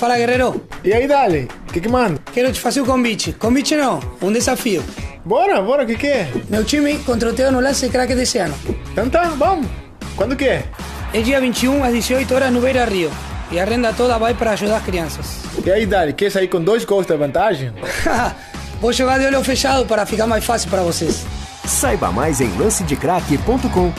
Fala, guerreiro. E aí, Dali? O que manda? Quero te fazer um convite. Convite não, um desafio. Bora, o que é? Meu time contratou no Lance Crack desse ano. Então tá, vamos. Quando que é? É dia 21 às 18 horas no Beira Rio. E a renda toda vai para ajudar as crianças. E aí, Dali, quer sair com 2 gols de vantagem? Vou jogar de olho fechado para ficar mais fácil para vocês. Saiba mais em lancedecraque.com.